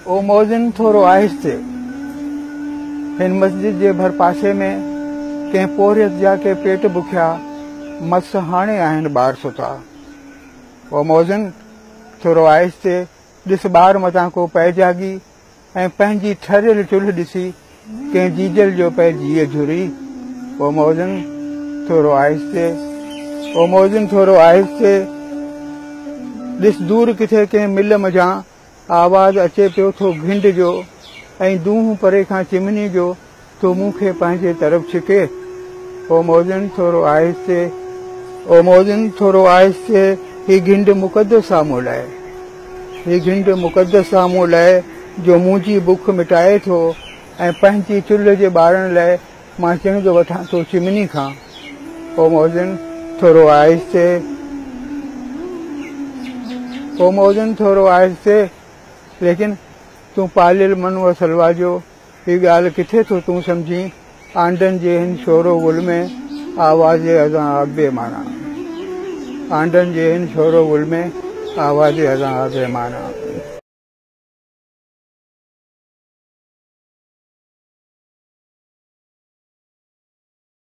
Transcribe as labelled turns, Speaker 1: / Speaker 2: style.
Speaker 1: ओ मौज़िन थोरो आहिस्ते। हिन मस्जिद जे भर पासे में कंहिं पोरियत जा के पेट बुखिया मस हाणे आहिनि ॿार सुता। ओ मौज़िन थोरो आहिस्ते, ॾिस ॿार मथां को पइजागी ऐं पंहिंजी ठरियल चुल्ह ॾिसी कंहिं जीजल जो पए जीअ झुरी। ओ मौज़िन थोरो आहिस्ते, ओ मौज़िन थोरो आहिस्ते, ॾिस दूर किथे कंहिं मिल मझां आवाज़ अचे पियो थो घिंड जो ऐं दूंहुं परे खां चिमनी जो तो मूंखे पंहिंजे तरफ़ छिके। ओ मौज़िन थोरो आहिस्ते, ओ मौज़िन थोरो आहिस्ते, ही घिंड मुक़दस साम्हूं लाइ, ही घिंड मुक़दस साम्हूं लाइ जो मुंहिंजी बुख मिटाए थो ऐं पंहिंजी चुल्ह जे ॿारनि लाइ मां चिणग वठां थो चिमनी खां। ओ मौज़िन थोरो आहिस्ते, ओ मौज़िन थोरो आहिस्ते, लेकिन तूं पालियल मनु सलवा जो ही ॻाल्हि किथे थो तूं सम्झी। आंडनि जे हिन शोरो गुल में आवाज़ अज़ां आबे माना, आंडनि जे हिन शोरो गुल में आवाज़ अज़ां आबे माना।